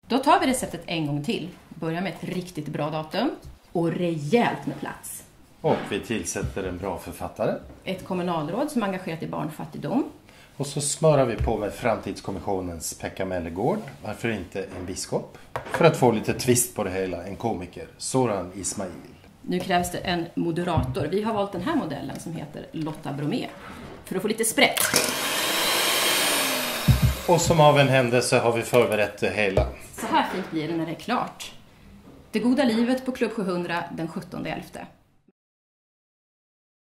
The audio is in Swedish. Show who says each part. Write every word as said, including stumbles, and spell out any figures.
Speaker 1: Då tar vi receptet en gång till. Börjar med ett riktigt bra datum och rejält med plats.
Speaker 2: Och vi tillsätter en bra författare.
Speaker 1: Ett kommunalråd som är engagerat i barnfattigdom.
Speaker 2: Och så smörar vi på med Framtidskommissionens Pekka Mellegård. Varför inte en biskop? För att få lite twist på det hela, en komiker, Soran Ismail.
Speaker 1: Nu krävs det en moderator. Vi har valt den här modellen som heter Lotta Bromé. För att få lite sprätt.
Speaker 2: Och som av en händelse har vi förberett det hela.
Speaker 1: Så här fint blir det när det är klart. Det goda livet på Klubb sjuhundra den sjuttonde elfte.